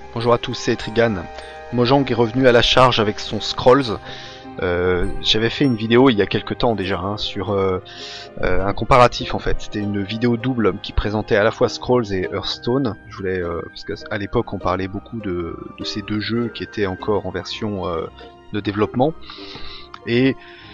Bonjour à tous, c'est Trigan. Mojang est revenu à la charge avec son Scrolls. J'avais fait une vidéo il y a quelques temps déjà sur un comparatif en fait. C'était une vidéo double qui présentait à la fois Scrolls et Hearthstone. Je voulais parce qu'à l'époque on parlait beaucoup de ces deux jeux qui étaient encore en version de développement. Et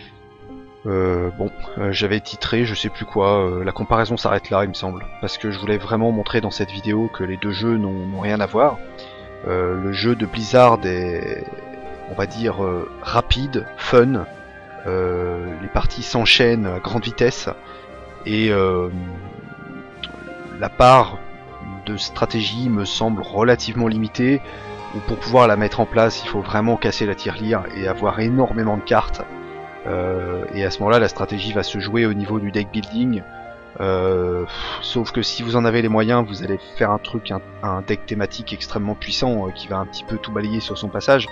j'avais titré, je sais plus quoi, la comparaison s'arrête là il me semble, parce que je voulais vraiment montrer dans cette vidéo que les deux jeux n'ont rien à voir. Le jeu de Blizzard est, on va dire, rapide, fun, les parties s'enchaînent à grande vitesse, et la part de stratégie me semble relativement limitée, où pour pouvoir la mettre en place il faut vraiment casser la tirelire et avoir énormément de cartes. Et à ce moment-là, la stratégie va se jouer au niveau du deck building. Sauf que si vous en avez les moyens, vous allez faire un truc, un deck thématique extrêmement puissant qui va un petit peu tout balayer sur son passage.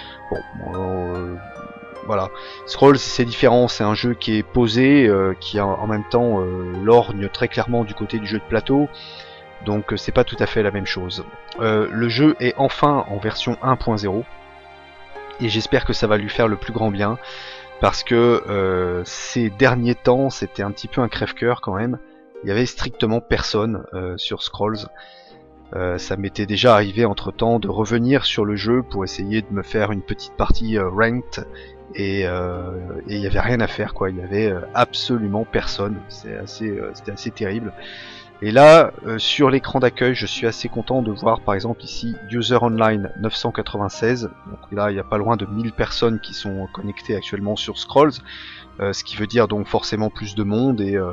Voilà. Scrolls, c'est différent, c'est un jeu qui est posé, qui en même temps lorgne très clairement du côté du jeu de plateau. Donc c'est pas tout à fait la même chose. Le jeu est enfin en version 1.0 et j'espère que ça va lui faire le plus grand bien. Parce que ces derniers temps, c'était un petit peu un crève-cœur quand même. Il y avait strictement personne sur Scrolls. Ça m'était déjà arrivé entre temps de revenir sur le jeu pour essayer de me faire une petite partie ranked. Et il n'y avait rien à faire quoi. Il y avait absolument personne. C'était assez terrible. Et là, sur l'écran d'accueil, je suis assez content de voir par exemple ici User Online 996. Donc là, il n'y a pas loin de 1000 personnes qui sont connectées actuellement sur Scrolls, ce qui veut dire donc forcément plus de monde et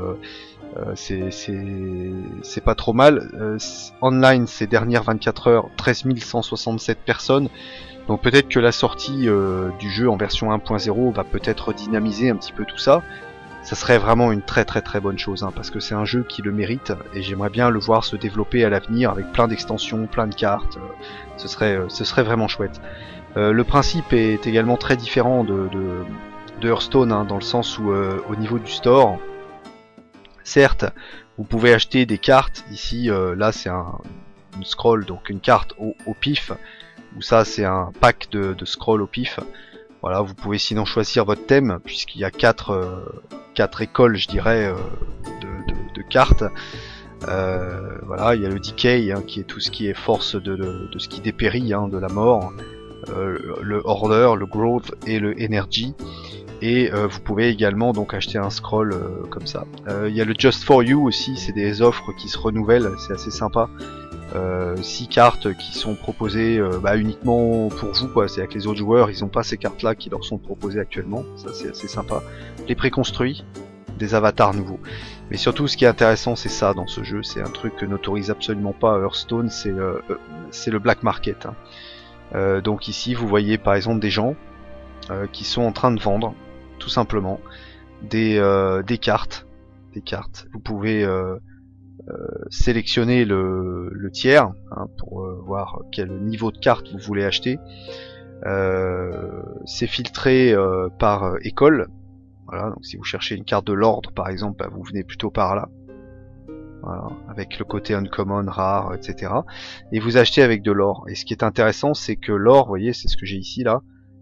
c'est pas trop mal. Online, ces dernières 24 heures, 13 167 personnes. Donc peut-être que la sortie du jeu en version 1.0 va peut-être dynamiser un petit peu tout ça. Ça serait vraiment une très bonne chose, hein, parce que c'est un jeu qui le mérite, et j'aimerais bien le voir se développer à l'avenir avec plein d'extensions, plein de cartes, ce serait vraiment chouette. Le principe est également très différent de Hearthstone, hein, dans le sens où au niveau du store, certes, vous pouvez acheter des cartes, ici, là c'est une scroll, donc une carte au pif, ou ça c'est un pack de scroll au pif. Voilà, vous pouvez sinon choisir votre thème, puisqu'il y a quatre écoles, je dirais, de cartes. Voilà, il y a le Decay, hein, qui est tout ce qui est force de ce qui dépérit, hein, de la mort, le Order, le Growth et le Energy. Et vous pouvez également donc acheter un scroll comme ça. Il y a le Just For You aussi, c'est des offres qui se renouvellent, c'est assez sympa. 6 cartes qui sont proposées uniquement pour vous, quoi. C'est-à-dire que les autres joueurs ils n'ont pas ces cartes là qui leur sont proposées actuellement, ça c'est assez sympa. Les préconstruits, des avatars nouveaux. Mais surtout ce qui est intéressant c'est ça dans ce jeu, c'est un truc que n'autorise absolument pas Hearthstone, c'est le black market, hein. Donc ici vous voyez par exemple des gens qui sont en train de vendre tout simplement des cartes. Vous pouvez sélectionner le tiers, hein, pour voir quel niveau de carte vous voulez acheter. C'est filtré par école. Voilà, donc si vous cherchez une carte de l'ordre par exemple, vous venez plutôt par là. Voilà, avec le côté uncommon, rare, etc. Et vous achetez avec de l'or. Et ce qui est intéressant, c'est que l'or, vous voyez, c'est ce que j'ai ici là.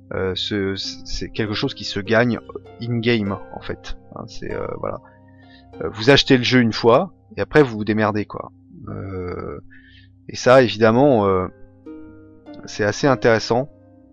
C'est quelque chose qui se gagne in-game en fait. Hein, voilà. Vous achetez le jeu une fois et après vous vous démerdez quoi. Et ça évidemment c'est assez intéressant.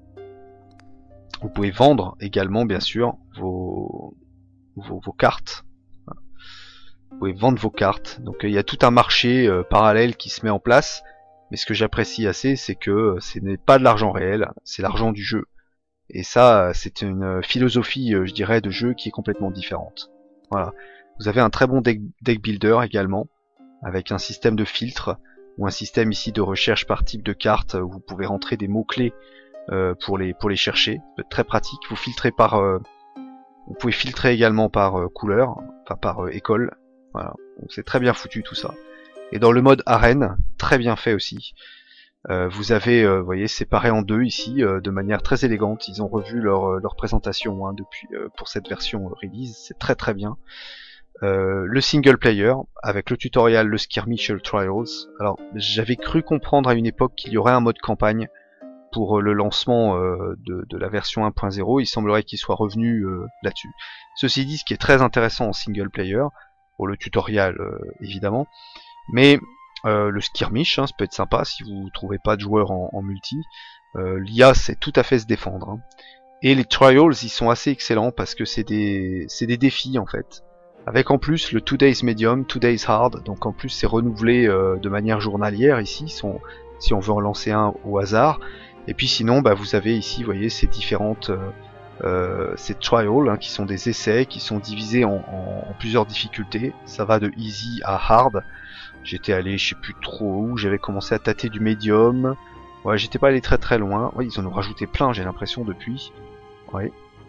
Vous pouvez vendre également bien sûr vos cartes. Vous pouvez vendre vos cartes. Donc il y a tout un marché parallèle qui se met en place. Mais ce que j'apprécie assez, c'est que ce n'est pas de l'argent réel, c'est l'argent du jeu. Et ça, c'est une philosophie, je dirais, de jeu qui est complètement différente. Voilà. Vous avez un très bon deck builder également, avec un système de filtre, ou un système ici de recherche par type de carte, où vous pouvez rentrer des mots-clés pour les chercher. Ça peut être très pratique. Vous filtrez vous pouvez filtrer également par couleur, enfin par école. Voilà. Donc c'est très bien foutu tout ça. Et dans le mode arène, très bien fait aussi. Vous avez, vous voyez, séparé en deux ici, de manière très élégante. Ils ont revu leur présentation, hein, depuis pour cette version release, c'est très bien. le single player avec le tutoriel, le skirmish et le trials. Alors j'avais cru comprendre à une époque qu'il y aurait un mode campagne pour le lancement de la version 1.0, il semblerait qu'il soit revenu là-dessus. Ceci dit, ce qui est très intéressant en single player, pour le tutoriel évidemment, mais le skirmish, hein, ça peut être sympa si vous trouvez pas de joueurs en multi. L'IA sait tout à fait se défendre. Hein. Et les trials, ils sont assez excellents parce que c'est des défis en fait. Avec en plus le 2 days medium, 2 days hard, donc en plus c'est renouvelé de manière journalière ici, si on veut en lancer un au hasard. Et puis sinon, bah, vous avez ici, vous voyez, ces différentes ces trials, hein, qui sont des essais, qui sont divisés en plusieurs difficultés. Ça va de easy à hard. J'étais allé, je sais plus trop où, j'avais commencé à tâter du medium. Ouais, j'étais pas allé très très loin. Ouais, ils en ont rajouté plein, j'ai l'impression, depuis. Ouais.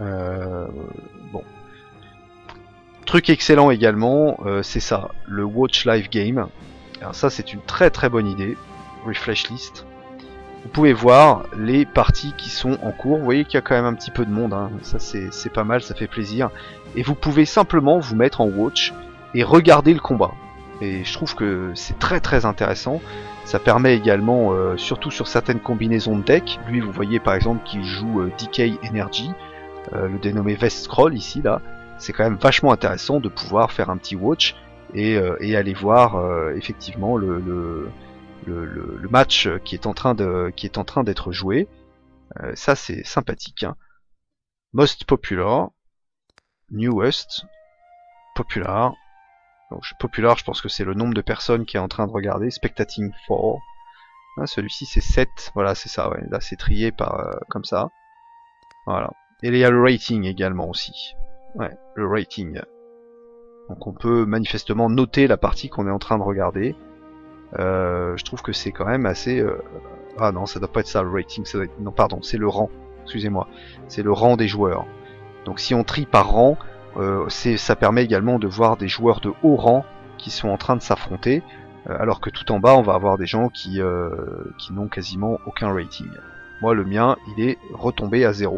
Bon. Truc excellent également, c'est ça, le Watch Live Game. Alors ça, c'est une très très bonne idée. Refresh list. Vous pouvez voir les parties qui sont en cours. Vous voyez qu'il y a quand même un petit peu de monde, hein. Ça c'est pas mal, ça fait plaisir. Et vous pouvez simplement vous mettre en watch et regarder le combat. Et je trouve que c'est très très intéressant. Ça permet également, surtout sur certaines combinaisons de deck, lui vous voyez par exemple qu'il joue Decay Energy, le dénommé Vest Scroll ici là. C'est quand même vachement intéressant de pouvoir faire un petit watch et aller voir effectivement le match qui est en train d'être joué. Ça c'est sympathique. Hein. Most popular, newest, popular. Donc, popular, je pense que c'est le nombre de personnes qui est en train de regarder. Spectating 4. Ah, celui-ci c'est 7. Voilà, c'est ça. Ouais. Là c'est trié par comme ça. Voilà. Et il y a le rating également aussi. Ouais, le rating. Donc on peut manifestement noter la partie qu'on est en train de regarder. Je trouve que c'est quand même assez... Ah non, ça doit pas être ça le rating, ça doit être... Non pardon, c'est le rang, excusez-moi. C'est le rang des joueurs. Donc si on trie par rang, ça permet également de voir des joueurs de haut rang qui sont en train de s'affronter, alors que tout en bas on va avoir des gens qui n'ont quasiment aucun rating. Moi le mien il est retombé à 0.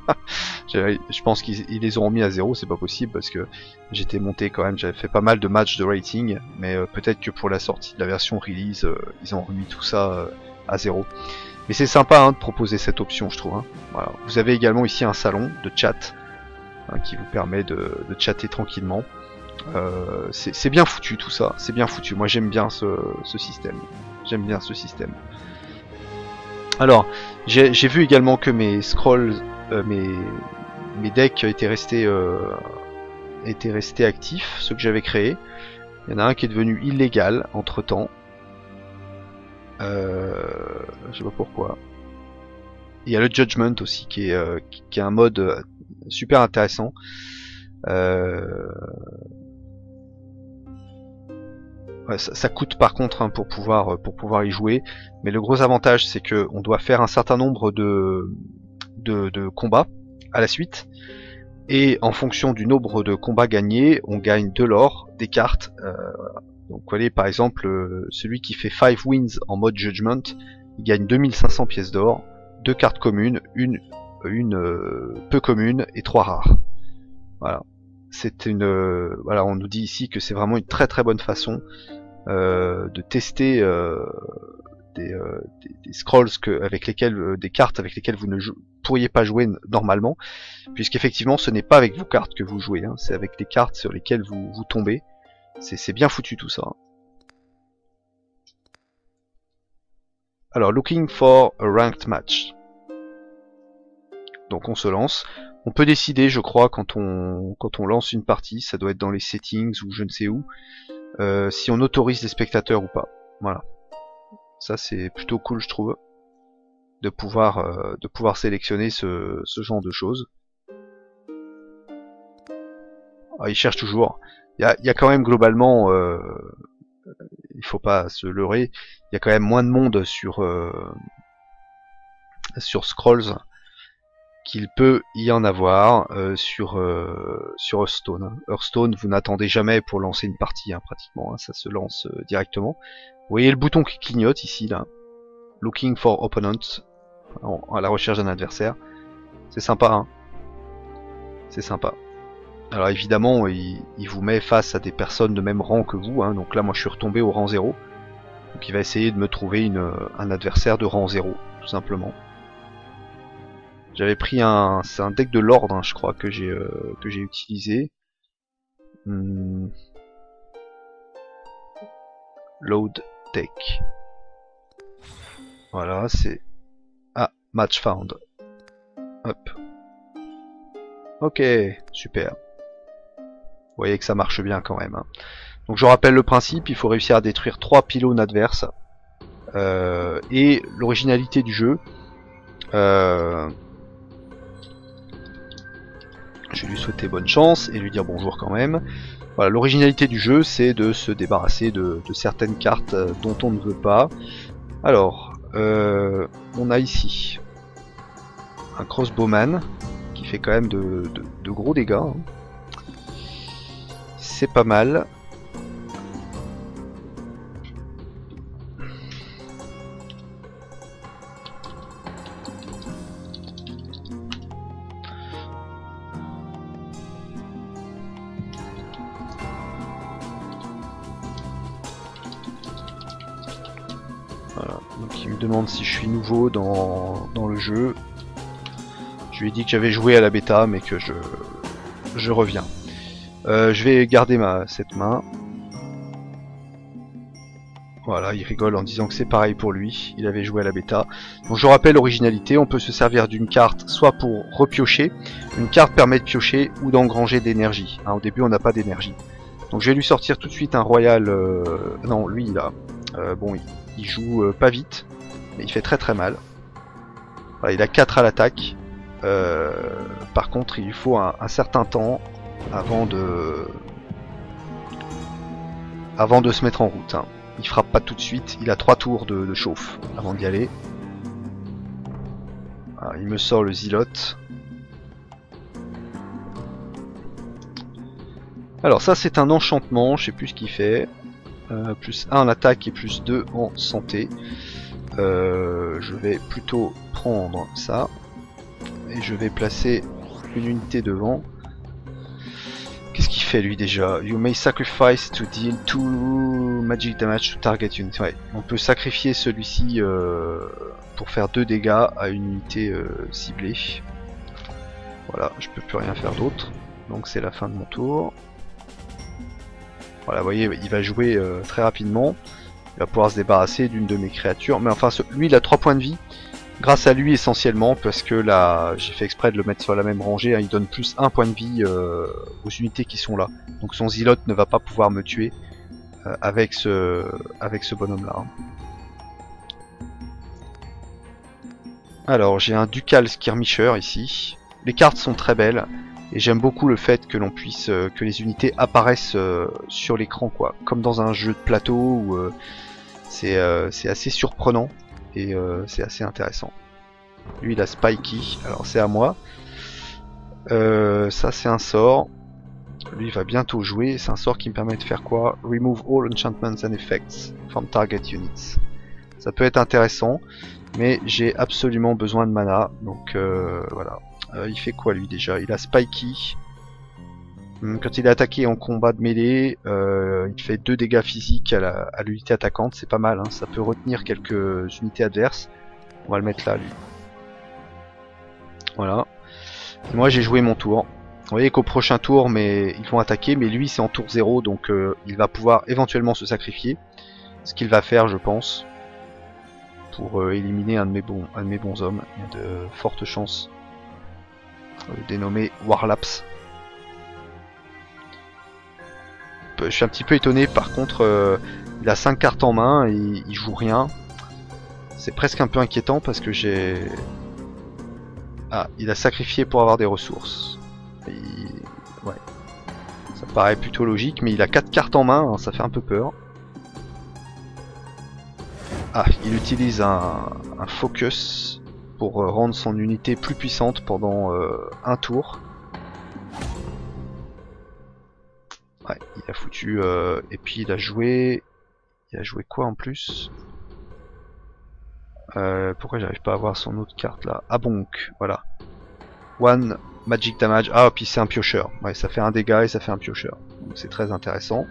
Je pense qu'ils les ont remis à 0, c'est pas possible parce que j'étais monté quand même, j'avais fait pas mal de matchs de rating, mais peut-être que pour la sortie de la version release, ils ont remis tout ça à 0. Mais c'est sympa hein, de proposer cette option je trouve. Hein. Voilà. Vous avez également ici un salon de chat hein, qui vous permet de chatter tranquillement. C'est bien foutu tout ça, c'est bien foutu. Moi j'aime bien ce système. J'aime bien ce système. Alors, j'ai vu également que mes scrolls, mes decks étaient restés actifs, ceux que j'avais créés. Il y en a un qui est devenu illégal entre temps. Je sais pas pourquoi. Il y a le Judgment aussi qui est un mode super intéressant. Ouais, ça coûte par contre hein, pour pouvoir y jouer, mais le gros avantage c'est que on doit faire un certain nombre de combats à la suite, et en fonction du nombre de combats gagnés, on gagne de l'or, des cartes. Donc vous voyez par exemple celui qui fait 5 wins en mode Judgment, il gagne 2500 pièces d'or, 2 cartes communes, une peu commune et 3 rares. Voilà. C'est voilà, on nous dit ici que c'est vraiment une très très bonne façon de tester des scrolls avec lesquels, des cartes avec lesquelles vous ne pourriez pas jouer normalement, puisqu'effectivement ce n'est pas avec vos cartes que vous jouez, hein, c'est avec les cartes sur lesquelles vous tombez. C'est bien foutu tout ça. Alors, looking for a ranked match. Donc on se lance. On peut décider, je crois, quand on lance une partie, ça doit être dans les settings ou je ne sais où, si on autorise les spectateurs ou pas. Voilà. Ça c'est plutôt cool, je trouve, de pouvoir sélectionner ce genre de choses. Ah, il cherche toujours. Il y a quand même globalement, il faut pas se leurrer, il y a quand même moins de monde sur Scrolls qu'il peut y en avoir sur Hearthstone. Hearthstone, vous n'attendez jamais pour lancer une partie, hein, pratiquement, hein, ça se lance directement. Vous voyez le bouton qui clignote ici, là. Looking for opponents, à la recherche d'un adversaire. C'est sympa, hein. C'est sympa. Alors évidemment, il vous met face à des personnes de même rang que vous, hein. Donc là moi je suis retombé au rang 0. Donc il va essayer de me trouver un adversaire de rang 0, tout simplement. J'avais pris c'est un deck de l'ordre, hein, je crois, que j'ai utilisé. Load deck. Voilà, c'est... Ah, match found. Hop. Ok, super. Vous voyez que ça marche bien quand même, hein. Donc je rappelle le principe, il faut réussir à détruire 3 pylônes adverses. Et l'originalité du jeu... je vais lui souhaiter bonne chance et lui dire bonjour quand même. Voilà, l'originalité du jeu, c'est de se débarrasser de certaines cartes dont on ne veut pas. Alors, on a ici un crossbowman qui fait quand même de gros dégâts, hein. C'est pas mal. Voilà. Donc il me demande si je suis nouveau dans le jeu. Je lui ai dit que j'avais joué à la bêta mais que je reviens. Je vais garder cette main. Voilà, il rigole en disant que c'est pareil pour lui, il avait joué à la bêta. Donc je rappelle l'originalité, on peut se servir d'une carte soit pour repiocher, une carte permet de piocher ou d'engranger d'énergie. Hein, au début on n'a pas d'énergie. Donc je vais lui sortir tout de suite un royal... non, lui il a... bon, il joue pas vite, mais il fait très très mal. Voilà, il a 4 à l'attaque. Par contre il lui faut un certain temps avant de se mettre en route, hein. Il frappe pas tout de suite, il a 3 tours de chauffe avant d'y aller. Alors, il me sort le Zealot. Alors ça c'est un enchantement, je sais plus ce qu'il fait. Plus 1 en attaque et plus 2 en santé. Je vais plutôt prendre ça. Et je vais placer une unité devant. Qu'est-ce qu'il fait lui déjà? You may sacrifice to deal 2 magic damage to target unit. Ouais, on peut sacrifier celui-ci pour faire 2 dégâts à une unité ciblée. Voilà, je peux plus rien faire d'autre. Donc c'est la fin de mon tour. Voilà, vous voyez, il va jouer très rapidement. Il va pouvoir se débarrasser d'une de mes créatures. Mais enfin, lui, il a 3 points de vie. Grâce à lui essentiellement, parce que là, j'ai fait exprès de le mettre sur la même rangée. Hein, il donne plus 1 point de vie aux unités qui sont là. Donc son Zealot ne va pas pouvoir me tuer avec ce bonhomme-là. Hein. Alors, j'ai un Ducal Skirmisher ici. Les cartes sont très belles. Et j'aime beaucoup le fait que l'on puisse que les unités apparaissent sur l'écran, quoi, comme dans un jeu de plateau où c'est assez surprenant et c'est assez intéressant. Lui il a Spiky, alors c'est à moi. Ça c'est un sort. Lui il va bientôt jouer. C'est un sort qui me permet de faire quoi? Remove all enchantments and effects from target units. Ça peut être intéressant, mais j'ai absolument besoin de mana, donc voilà. Il fait quoi lui déjà? Il a Spiky. Quand il est attaqué en combat de mêlée, il fait 2 dégâts physiques à l'unité attaquante, c'est pas mal, hein. Ça peut retenir quelques unités adverses. On va le mettre là lui. Voilà. Et moi j'ai joué mon tour. Vous voyez qu'au prochain tour ils vont attaquer, mais lui c'est en tour 0, donc il va pouvoir éventuellement se sacrifier. Ce qu'il va faire je pense. Pour éliminer un de mes bons hommes. Il y a de fortes chances. Dénommé Warlaps. Je suis un petit peu étonné, par contre il a 5 cartes en main et il joue rien. C'est presque un peu inquiétant parce que j'ai... Ah, il a sacrifié pour avoir des ressources. Ouais. Ça paraît plutôt logique, mais il a 4 cartes en main, hein, ça fait un peu peur. Ah, il utilise un focus pour rendre son unité plus puissante pendant un tour. Ouais, il a foutu... et puis il a joué... Il a joué quoi en plus? Pourquoi j'arrive pas à voir son autre carte là? Ah bonk, voilà. One Magic damage. Ah, puis c'est un piocheur. Ouais, ça fait un dégât et ça fait un piocheur. Donc c'est très intéressant.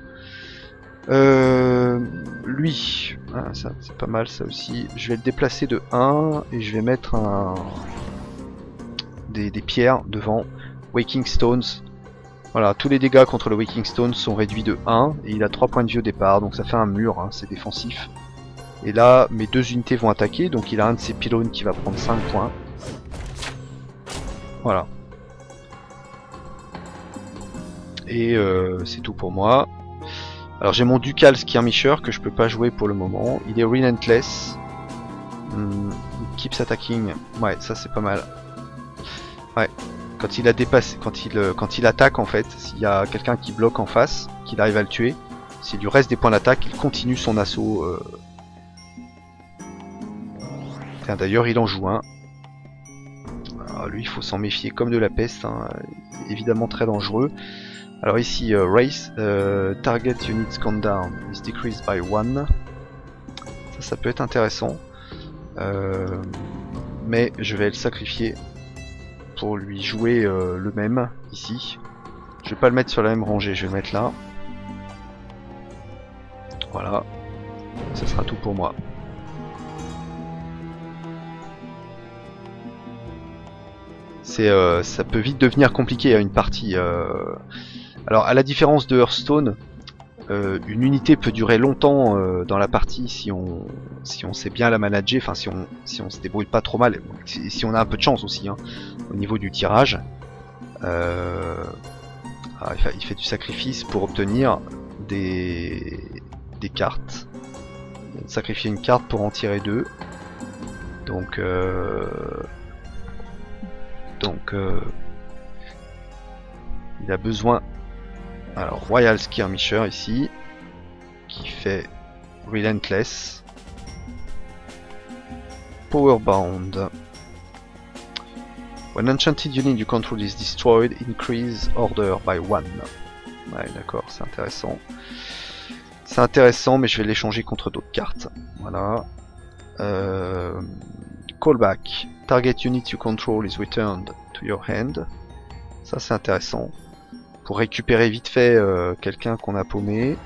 Lui, ah, ça c'est pas mal ça aussi. Je vais le déplacer de 1 et je vais mettre des pierres devant. Waking Stones. Voilà, tous les dégâts contre le Waking Stones sont réduits de 1 et il a 3 points de vie au départ, donc ça fait un mur, hein, c'est défensif. Et là, mes 2 unités vont attaquer, donc il a un de ses pylônes qui va prendre 5 points. Voilà. Et c'est tout pour moi. Alors j'ai mon Ducal Skirmisher que je peux pas jouer pour le moment. Il est Relentless. Keeps attacking. Ouais, ça c'est pas mal. Ouais. Quand il a dépassé, quand il attaque en fait, s'il y a quelqu'un qui bloque en face, qu'il arrive à le tuer, s'il lui reste des points d'attaque, il continue son assaut. Tiens, d'ailleurs il en joue un. Alors, lui il faut s'en méfier comme de la peste, hein. Évidemment très dangereux. Alors ici, race, target units count down is decreased by 1. Ça peut être intéressant. Mais je vais le sacrifier pour lui jouer le même ici. Je vais pas le mettre sur la même rangée, je vais le mettre là. Voilà. Ce sera tout pour moi. Ça peut vite devenir compliqué à une partie. Alors à la différence de Hearthstone, une unité peut durer longtemps dans la partie si on sait bien la manager, enfin si on se débrouille pas trop mal, si on a un peu de chance aussi hein, au niveau du tirage. Il fait du sacrifice pour obtenir des cartes. Sacrifier une carte pour en tirer 2. Donc il a besoin. Alors Royal Skirmisher ici, qui fait Relentless, Powerbound. When enchanted unit you control is destroyed, increase order by 1. Ouais d'accord, c'est intéressant. C'est intéressant, mais je vais l'échanger contre d'autres cartes. Voilà. Callback. Target unit you control is returned to your hand. Ça c'est intéressant. Pour récupérer vite fait quelqu'un qu'on a paumé.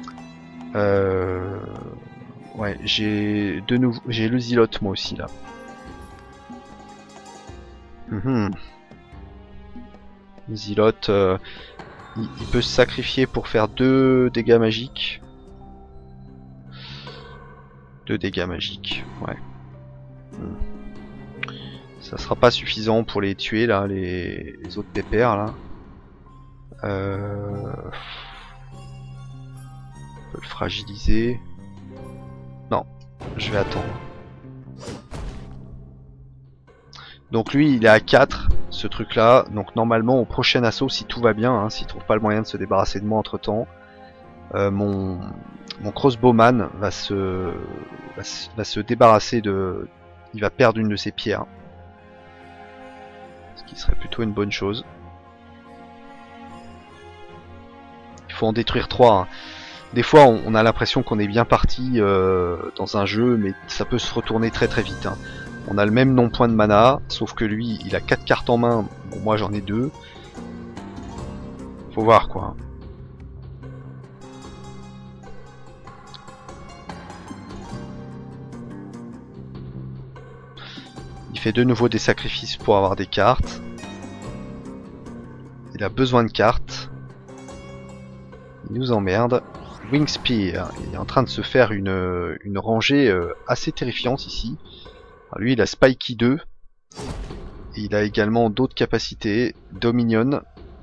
Ouais, j'ai le Zilote moi aussi là. Le Zilote, il peut se sacrifier pour faire 2 dégâts magiques. 2 dégâts magiques, ouais. Ça sera pas suffisant pour les tuer là, les autres pépères là. On peut le fragiliser. Non, je vais attendre. Donc lui il est à 4, ce truc là. Donc normalement au prochain assaut, si tout va bien, hein, s'il trouve pas le moyen de se débarrasser de moi entre temps, mon crossbowman va se débarrasser de... Il va perdre une de ses pierres. Ce qui serait plutôt une bonne chose. Il faut en détruire 3. Hein. Des fois on a l'impression qu'on est bien parti dans un jeu, mais ça peut se retourner très très vite. Hein. On a le même non-point de mana, sauf que lui il a 4 cartes en main, bon moi j'en ai 2. Faut voir quoi. Il fait de nouveau des sacrifices pour avoir des cartes. Il a besoin de cartes. Il nous emmerde. Wingspear, il est en train de se faire une rangée assez terrifiante ici. Alors lui il a Spiky 2. Et il a également d'autres capacités. Dominion.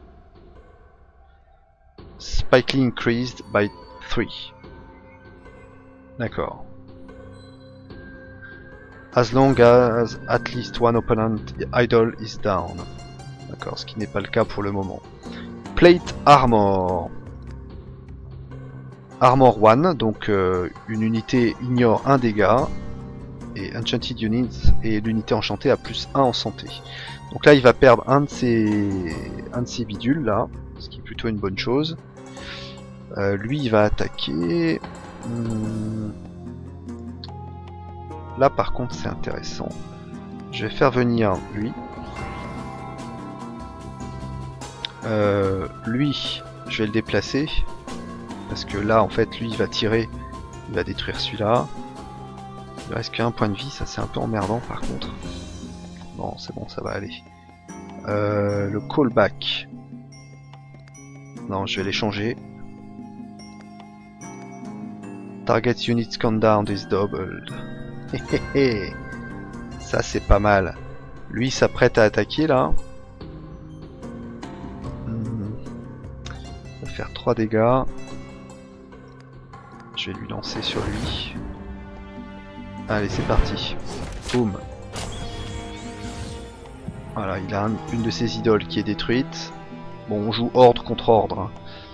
Spikely increased by 3. D'accord. As long as at least one opponent idol is down. D'accord, ce qui n'est pas le cas pour le moment. Plate Armor. Armor 1, donc une unité ignore un dégât. Et Enchanted Units et l'unité enchantée a plus 1 en santé. Donc là il va perdre un de ses bidules là, ce qui est plutôt une bonne chose. Lui il va attaquer. Là par contre c'est intéressant. Je vais faire venir lui. Lui, je vais le déplacer. Parce que là, en fait, lui, il va tirer. Il va détruire celui-là. Il reste qu'un point de vie. Ça, c'est un peu emmerdant, par contre. Bon, c'est bon, ça va aller. Le callback. Non, je vais les changer. Target unit countdown is doubled. Ça, c'est pas mal. Lui, s'apprête à attaquer, là. Il va faire 3 dégâts. Je vais lui lancer sur lui. Allez, c'est parti. Boum. Voilà, il a une de ses idoles qui est détruite. Bon, on joue ordre contre ordre.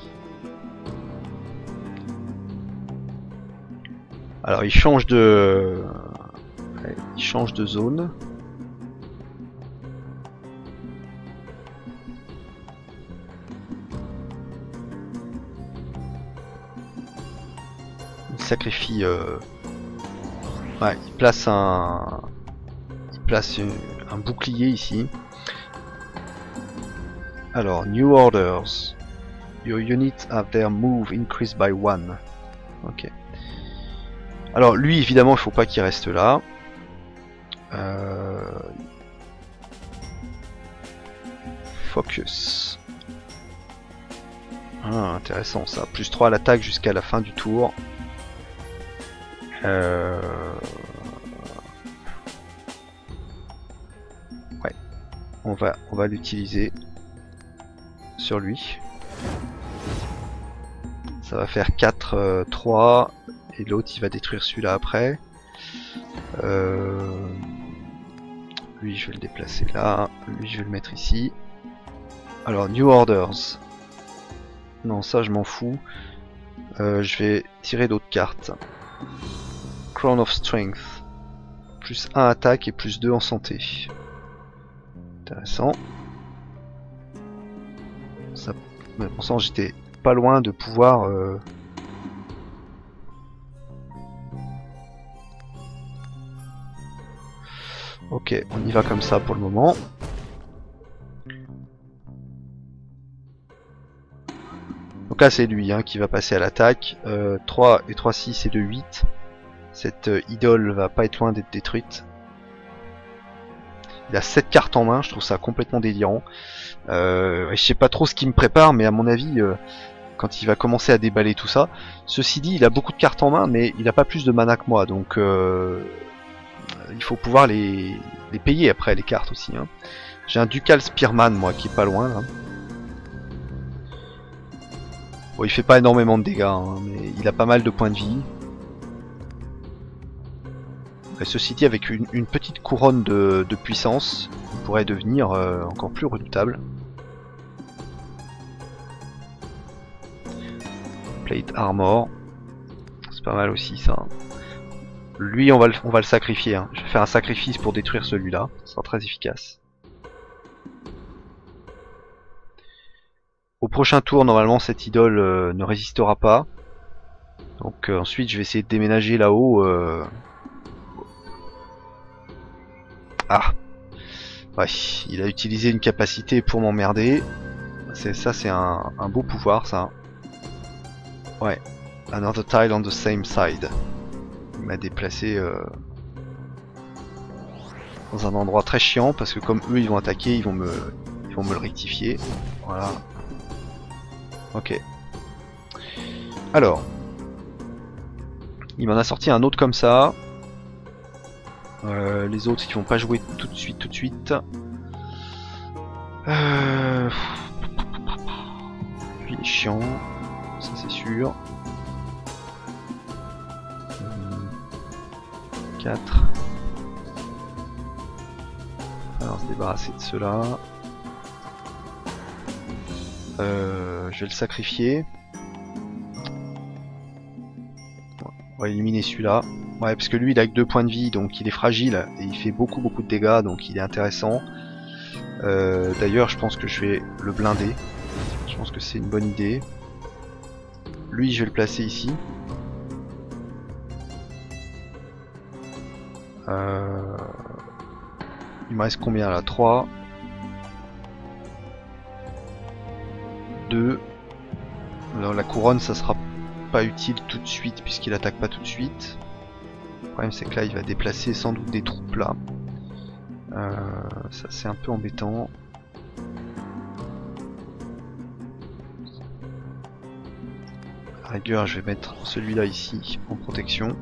Alors, il change de... Ouais, il change de zone. Il sacrifie... Ouais, il place un... Il place un bouclier ici. Alors, New Orders. Your units have their move increased by 1. Ok. Alors, lui, évidemment, il faut pas qu'il reste là. Focus. Ah, intéressant ça. Plus 3 à l'attaque jusqu'à la fin du tour. Ouais. On va l'utiliser sur lui. Ça va faire 4, 3. Et l'autre, il va détruire celui-là après. Lui, je vais le déplacer là. Lui, je vais le mettre ici. Alors, New Orders. Non, ça, je m'en fous. Je vais tirer d'autres cartes. Crown of Strength. Plus 1 attaque et plus 2 en santé. Intéressant. Ça, mais pour ça, j'étais pas loin de pouvoir... Ok, on y va comme ça pour le moment. Donc là c'est lui qui va passer à l'attaque. 3 et 3, 6 et 2, 8. Cette idole va pas être loin d'être détruite. Il a 7 cartes en main, je trouve ça complètement délirant. Je sais pas trop ce qu'il me prépare, mais à mon avis, quand il va commencer à déballer tout ça... Ceci dit, il a beaucoup de cartes en main, mais il a pas plus de mana que moi, donc... il faut pouvoir les payer après les cartes aussi. J'ai un Ducal Spearman moi qui est pas loin là. Bon, il fait pas énormément de dégâts, mais il a pas mal de points de vie. Et ceci dit, avec une petite couronne de puissance, il pourrait devenir encore plus redoutable. Plate Armor, c'est pas mal aussi ça. Lui, on va le sacrifier. Je vais faire un sacrifice pour détruire celui-là. Ce sera très efficace. Au prochain tour, normalement, cette idole ne résistera pas. Donc ensuite, je vais essayer de déménager là-haut. Ah, ouais, il a utilisé une capacité pour m'emmerder. Ça, c'est un beau pouvoir, ça. Ouais. Another tile on the same side. Il m'a déplacé dans un endroit très chiant parce que comme eux ils vont attaquer, ils vont me le rectifier. Voilà. Ok. Alors, il m'en a sorti un autre comme ça. Les autres ils vont pas jouer tout de suite. Lui il est chiant, ça c'est sûr. 4. Alors se débarrasser de cela. Je vais le sacrifier. On va éliminer celui-là. Ouais, parce que lui il a que 2 points de vie, donc il est fragile et il fait beaucoup de dégâts, donc il est intéressant. D'ailleurs je pense que je vais le blinder. Je pense que c'est une bonne idée. Lui je vais le placer ici. Il me reste combien là? 3. 2. Alors la couronne ça sera pas utile tout de suite puisqu'il attaque pas tout de suite. Le problème c'est que là il va déplacer sans doute des troupes là. Ça c'est un peu embêtant. À la rigueur je vais mettre celui-là ici en protection.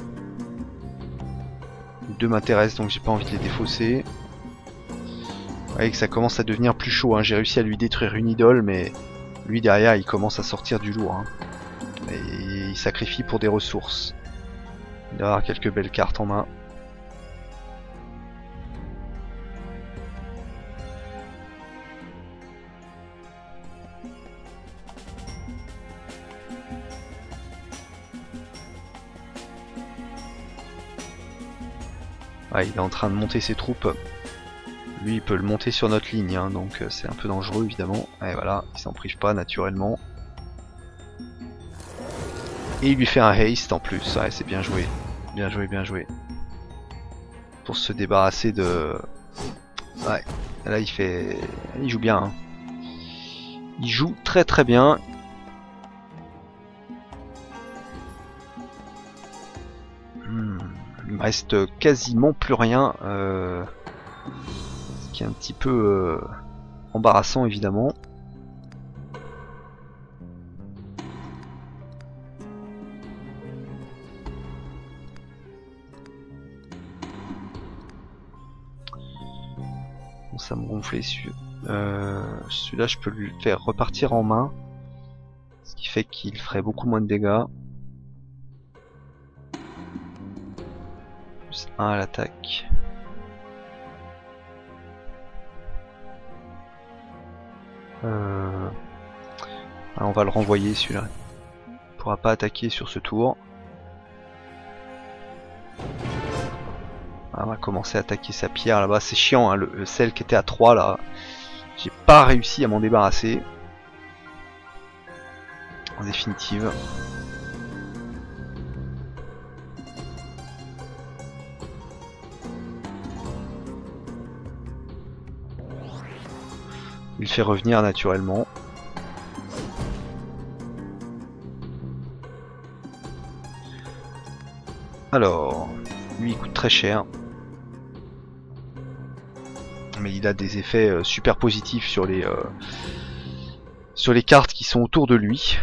Les deux m'intéressent donc j'ai pas envie de les défausser. Vous voyez que ça commence à devenir plus chaud, hein. J'ai réussi à lui détruire une idole mais lui derrière il commence à sortir du lourd, hein. Et il sacrifie pour des ressources. Il va avoir quelques belles cartes en main. Ouais, il est en train de monter ses troupes. Lui il peut le monter sur notre ligne, hein, donc c'est un peu dangereux évidemment. Et voilà, il s'en prive pas naturellement. Et il lui fait un haste en plus, ouais c'est bien joué. Bien joué, bien joué. Pour se débarrasser de... Ouais, là il fait... Il joue bien. Hein. Il joue très très bien. Il me reste quasiment plus rien. Ce qui est un petit peu embarrassant évidemment. Ça me gonflait celui-là je peux lui faire repartir en main, ce qui fait qu'il ferait beaucoup moins de dégâts. Plus 1 à l'attaque. On va le renvoyer celui-là. Il pourra pas attaquer sur ce tour. On va commencer à attaquer sa pierre là-bas. C'est chiant, hein, celle qui était à 3 là. J'ai pas réussi à m'en débarrasser. En définitive. Il fait revenir naturellement. Alors, lui il coûte très cher. Mais il a des effets super positifs sur les cartes qui sont autour de lui.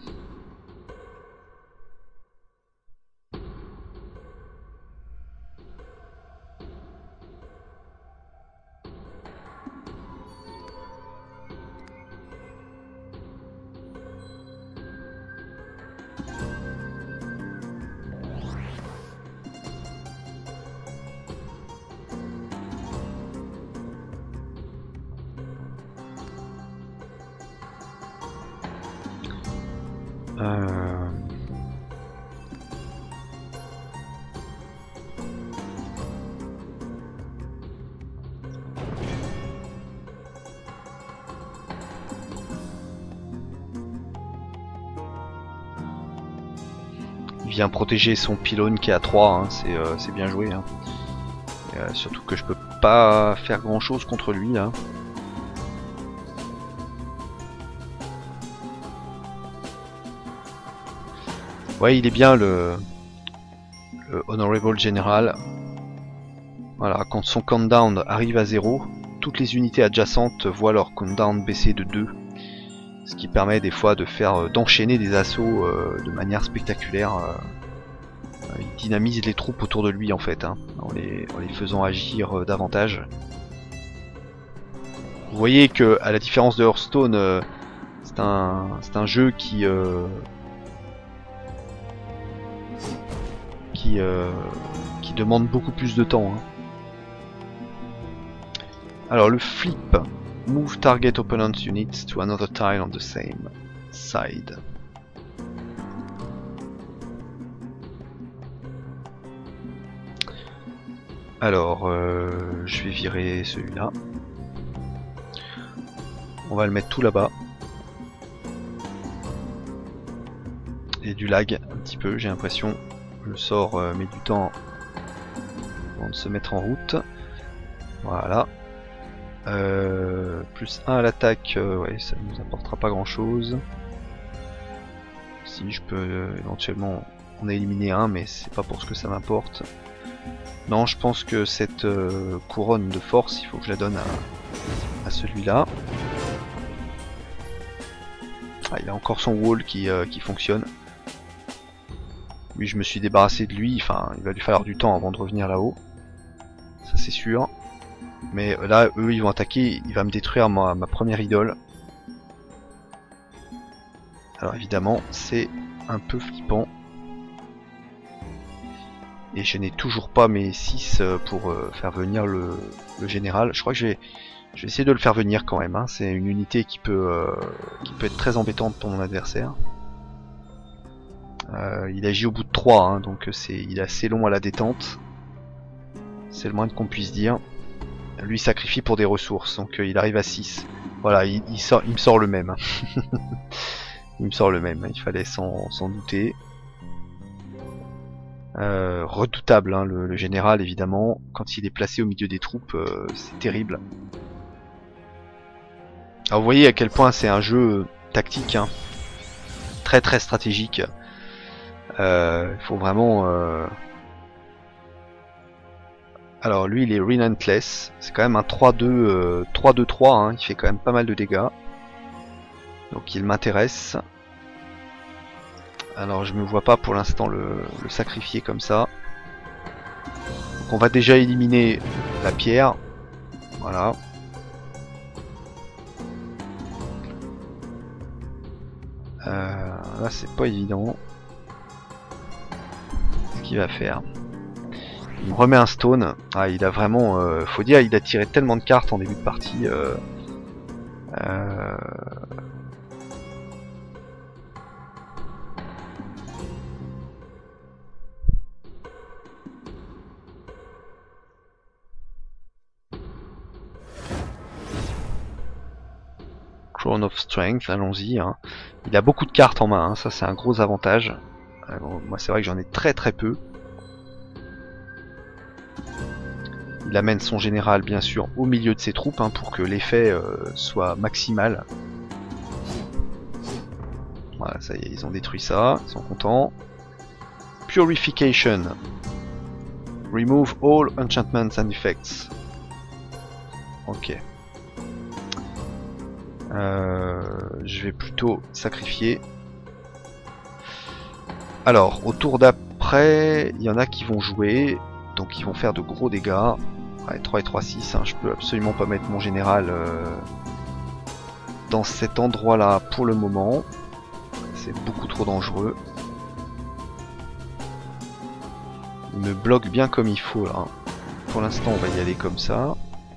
Il vient protéger son pylône qui est à 3, hein. C'est bien joué. Hein. Surtout que je peux pas faire grand chose contre lui là. Ouais, il est bien le Honorable General. Voilà, quand son countdown arrive à 0, toutes les unités adjacentes voient leur countdown baisser de 2. Ce qui permet des fois de faire d'enchaîner des assauts de manière spectaculaire. Il dynamise les troupes autour de lui en fait, hein, en les faisant agir davantage. Vous voyez que à la différence de Hearthstone, c'est un jeu qui demande beaucoup plus de temps. Hein. Alors le flip. Move target opponent's units to another tile on the same side. Alors, je vais virer celui-là. On va le mettre tout là-bas. Il y a du lag un petit peu, j'ai l'impression. Le sort met du temps avant de se mettre en route. Voilà. Plus 1 à l'attaque, ouais, ça ne nous apportera pas grand chose. Si je peux éventuellement en éliminer un, mais c'est pas pour ce que ça m'importe. Non, je pense que cette couronne de force, il faut que je la donne à celui-là. Ah, il a encore son wall qui fonctionne. Lui, je me suis débarrassé de lui, enfin, il va lui falloir du temps avant de revenir là-haut. Ça, c'est sûr. Mais là, eux, ils vont attaquer, il va me détruire ma première idole. Alors évidemment, c'est un peu flippant. Et je n'ai toujours pas mes 6 pour faire venir le général. Je crois que je vais essayer de le faire venir quand même. Hein. C'est une unité qui peut être très embêtante pour mon adversaire. Il agit au bout de 3, hein, donc il est assez long à la détente. C'est le moins qu'on puisse dire. Lui sacrifie pour des ressources, donc il arrive à 6. Voilà, il me sort le même. Il me sort le même, il fallait s'en douter. Redoutable, hein, le général évidemment. Quand il est placé au milieu des troupes, c'est terrible. Alors vous voyez à quel point c'est un jeu tactique, hein. Très très stratégique. Il faut vraiment... Alors lui il est Relentless, c'est quand même un 3-2, 3-2-3, hein. Il fait quand même pas mal de dégâts. Donc il m'intéresse. Alors je me vois pas pour l'instant le sacrifier comme ça. Donc on va déjà éliminer la pierre. Voilà. Là c'est pas évident. Ce qu'il va faire. Il me remet un stone. Ah, il a vraiment... faut dire, il a tiré tellement de cartes en début de partie. Crown of Strength, allons-y. Hein. Il a beaucoup de cartes en main, hein. Ça c'est un gros avantage. Moi c'est vrai que j'en ai très très peu. Il amène son général bien sûr au milieu de ses troupes, hein, pour que l'effet soit maximal. Voilà, ça y est, ils ont détruit ça, ils sont contents. Purification. Remove all enchantments and effects. Ok. Je vais plutôt sacrifier. Alors, au tour d'après, il y en a qui vont jouer, donc ils vont faire de gros dégâts. Ouais, 3 et 3, 6, hein, je peux absolument pas mettre mon général dans cet endroit-là pour le moment. C'est beaucoup trop dangereux. Il me bloque bien comme il faut là. Pour l'instant, on va y aller comme ça.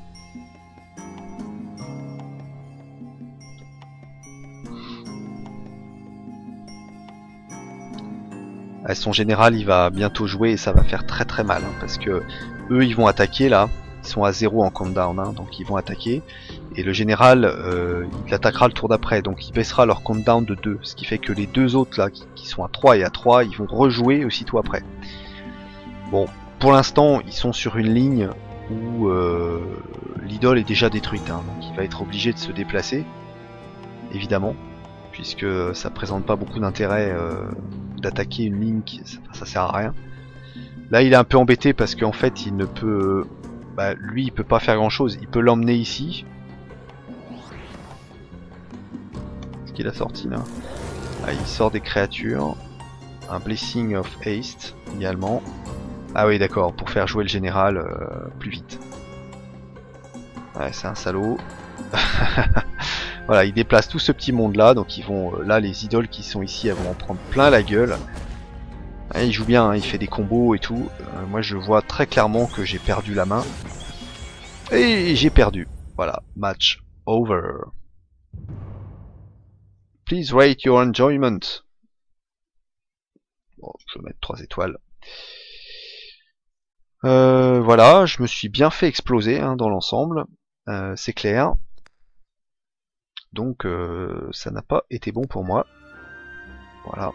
Son général il va bientôt jouer et ça va faire très très mal, hein, parce que eux ils vont attaquer là, ils sont à 0 en countdown, hein, donc ils vont attaquer et le général il attaquera le tour d'après, donc il baissera leur countdown de 2, ce qui fait que les deux autres là qui sont à 3 et à 3 ils vont rejouer aussitôt après. Bon, pour l'instant ils sont sur une ligne où l'idole est déjà détruite, hein, donc il va être obligé de se déplacer évidemment, puisque ça présente pas beaucoup d'intérêt d'attaquer une ligne qui ça sert à rien. Là il est un peu embêté parce qu'en fait il ne peut... lui il peut pas faire grand chose, il peut l'emmener ici. Ce qu'il a sorti là. Ah, il sort des créatures. Un Blessing of Haste également. Ah oui d'accord, pour faire jouer le général plus vite. Ouais c'est un salaud. Voilà, il déplace tout ce petit monde là, donc ils vont là les idoles qui sont ici, elles vont en prendre plein la gueule. Il joue bien, hein, il fait des combos et tout. Moi je vois très clairement que j'ai perdu la main. Et j'ai perdu. Voilà, match over. Please rate your enjoyment. Bon, je vais mettre 3 étoiles. Voilà, je me suis bien fait exploser, hein, dans l'ensemble. C'est clair. Donc ça n'a pas été bon pour moi. Voilà.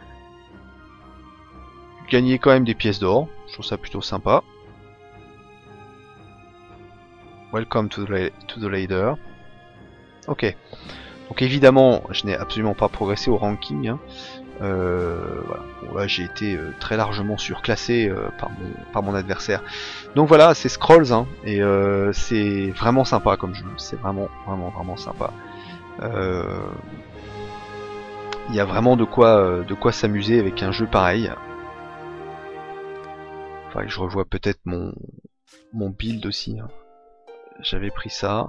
Gagner quand même des pièces d'or, je trouve ça plutôt sympa. Welcome to the ladder. Ok. Donc évidemment, je n'ai absolument pas progressé au ranking. Hein. Voilà. Bon, là j'ai été très largement surclassé par mon adversaire. Donc voilà, c'est Scrolls hein, et c'est vraiment sympa comme jeu. C'est vraiment sympa. Il y a vraiment de quoi s'amuser avec un jeu pareil. Enfin, je revois peut-être mon build aussi. Hein. J'avais pris ça.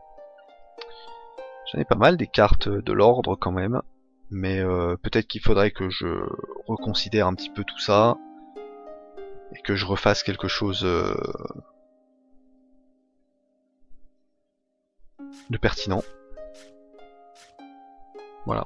J'en ai pas mal des cartes de l'ordre quand même. Mais peut-être qu'il faudrait que je reconsidère un petit peu tout ça. Et que je refasse quelque chose de pertinent. Voilà.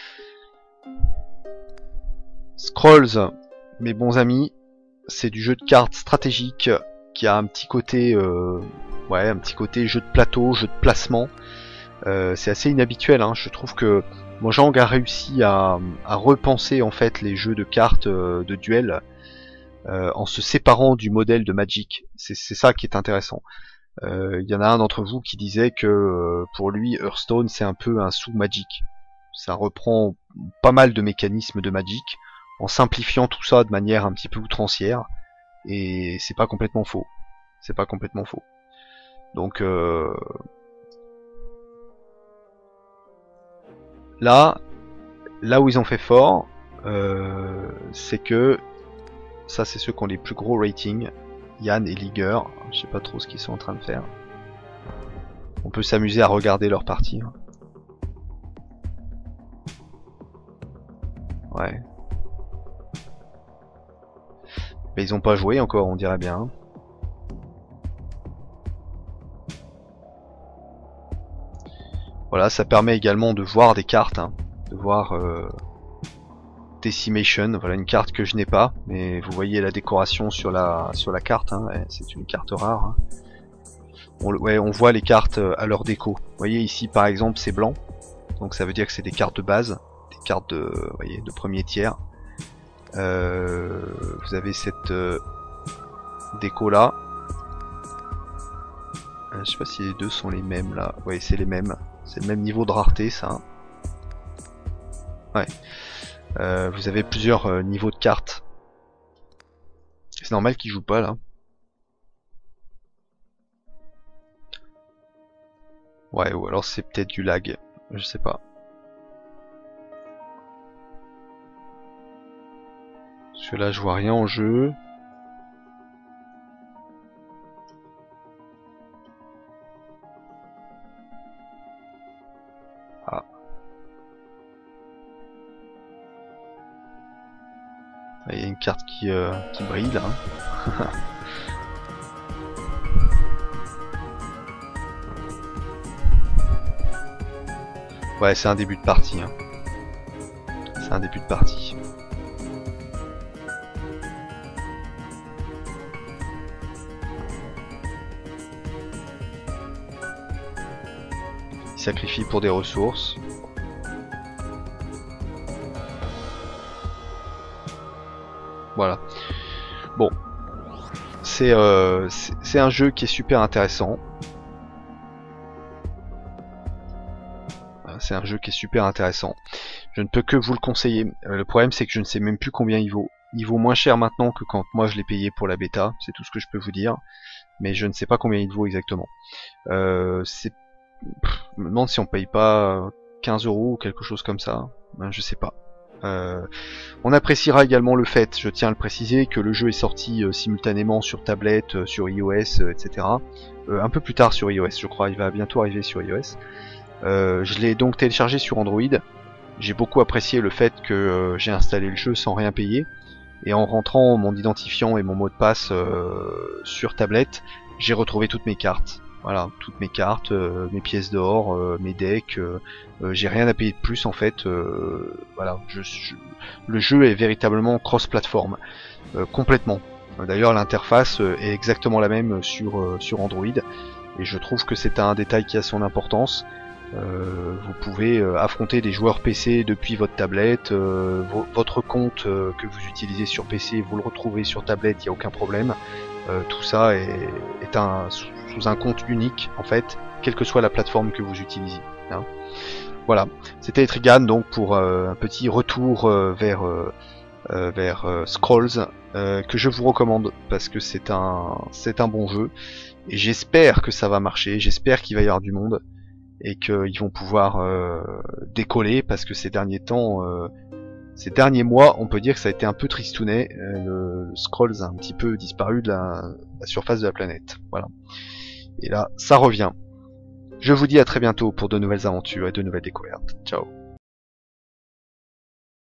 Scrolls, mes bons amis, c'est du jeu de cartes stratégique qui a un petit côté, un petit côté jeu de plateau, jeu de placement. C'est assez inhabituel, hein. Je trouve que Mojang a réussi à repenser en fait les jeux de cartes de duel en se séparant du modèle de Magic. C'est ça qui est intéressant. Il y en a un d'entre vous qui disait que pour lui Hearthstone c'est un peu un sous-Magic. Ça reprend pas mal de mécanismes de Magic en simplifiant tout ça de manière un petit peu outrancière et c'est pas complètement faux. C'est pas complètement faux. Donc là où ils ont fait fort, c'est que ça c'est ceux qui ont les plus gros ratings, Yann et Liger. Je sais pas trop ce qu'ils sont en train de faire. On peut s'amuser à regarder leur partie. Ouais. Mais ils ont pas joué encore, on dirait bien. Voilà, ça permet également de voir des cartes, hein, de voir Decimation, voilà une carte que je n'ai pas, mais vous voyez la décoration sur la carte, hein, c'est une carte rare. Hein. On voit les cartes à leur déco. Vous voyez ici par exemple c'est blanc, donc ça veut dire que c'est des cartes de base, des cartes de premier tiers. Vous avez cette déco là. Je sais pas si les deux sont les mêmes là. Oui, c'est les mêmes. C'est le même niveau de rareté ça. Ouais. Vous avez plusieurs niveaux de cartes. C'est normal qu'ils jouent pas là. Ouais, ou alors c'est peut-être du lag. Je sais pas. Parce que là je vois rien en jeu. Ah. Il y a une carte qui brille là. Ouais, c'est un début de partie. Hein. C'est un début de partie. Il sacrifie pour des ressources. Voilà. Bon. C'est un jeu qui est super intéressant. C'est un jeu qui est super intéressant. Je ne peux que vous le conseiller. Le problème c'est que je ne sais même plus combien il vaut. Il vaut moins cher maintenant que quand moi je l'ai payé pour la bêta. C'est tout ce que je peux vous dire. Mais je ne sais pas combien il vaut exactement. Je me demande si on paye pas 15 € ou quelque chose comme ça. Ben, je sais pas. On appréciera également le fait, je tiens à le préciser, que le jeu est sorti simultanément sur tablette, sur iOS, etc. Un peu plus tard sur iOS, je crois. Il va bientôt arriver sur iOS. Je l'ai donc téléchargé sur Android. J'ai beaucoup apprécié le fait que j'ai installé le jeu sans rien payer. Et en rentrant mon identifiant et mon mot de passe sur tablette, j'ai retrouvé toutes mes cartes. Voilà, toutes mes cartes, mes pièces d'or, mes decks. J'ai rien à payer de plus en fait. Voilà, le jeu est véritablement cross-platform, complètement. D'ailleurs, l'interface est exactement la même sur Android. Et je trouve que c'est un détail qui a son importance. Vous pouvez affronter des joueurs PC depuis votre tablette, votre compte que vous utilisez sur PC, vous le retrouvez sur tablette, il n'y a aucun problème. Tout ça est sous un compte unique en fait, quelle que soit la plateforme que vous utilisez. Hein. Voilà, c'était Etrigan donc pour un petit retour vers Scrolls que je vous recommande parce que c'est un bon jeu et j'espère que ça va marcher, j'espère qu'il va y avoir du monde et qu'ils vont pouvoir décoller parce que ces derniers temps, ces derniers mois, on peut dire que ça a été un peu tristounet. Le Scrolls a un petit peu disparu de la surface de la planète. Voilà. Et là, ça revient. Je vous dis à très bientôt pour de nouvelles aventures et de nouvelles découvertes. Ciao.